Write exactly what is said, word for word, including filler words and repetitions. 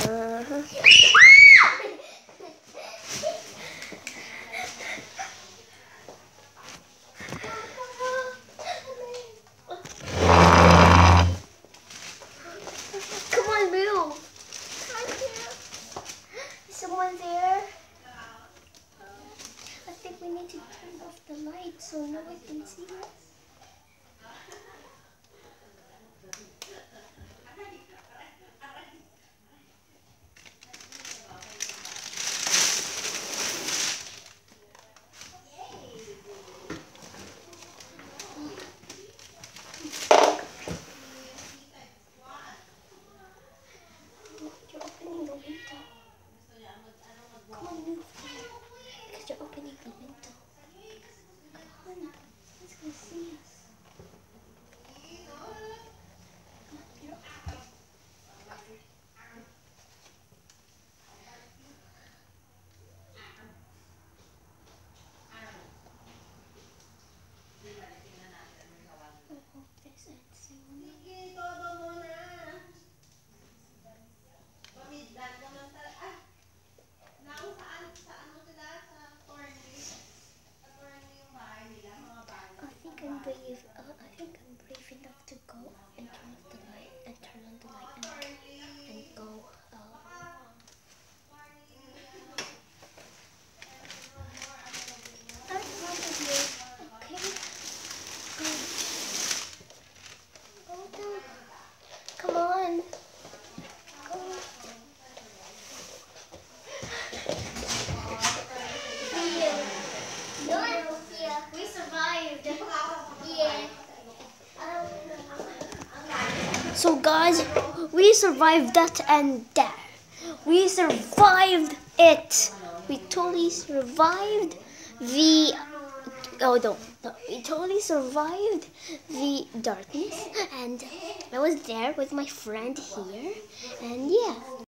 Uh-huh. Come on, move. Is someone there? I think we need to turn off the light so no one can see us. You're opening the window. Come on, move there. Because you're opening the window. Come on, someone's gonna see us. I think I'm brave. Uh, I think I'm brave enough to go and turn off the light and turn on the light and, and go. Uh, I'm proud of you. Okay. Go. Go down. Come on. Go. We survived. Yeah. So guys, we survived that and that. We survived it. We totally survived the oh no, no we totally survived the darkness, and I was there with my friend here, and yeah.